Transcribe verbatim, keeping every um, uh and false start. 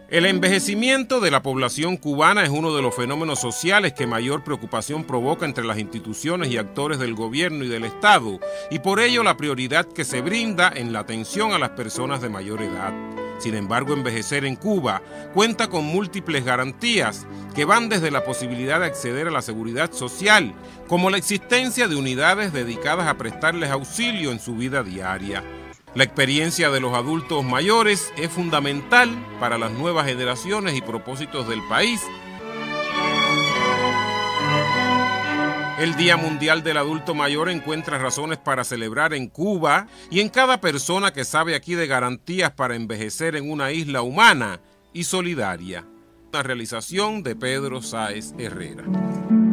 El envejecimiento de la población cubana es uno de los fenómenos sociales que mayor preocupación provoca entre las instituciones y actores del gobierno y del Estado, y por ello la prioridad que se brinda en la atención a las personas de mayor edad. Sin embargo, envejecer en Cuba cuenta con múltiples garantías que van desde la posibilidad de acceder a la seguridad social, como la existencia de unidades dedicadas a prestarles auxilio en su vida diaria. La experiencia de los adultos mayores es fundamental para las nuevas generaciones y propósitos del país. El Día Mundial del Adulto Mayor encuentra razones para celebrar en Cuba y en cada persona que sabe aquí de garantías para envejecer en una isla humana y solidaria. Una realización de Pedro Sáez Herrera.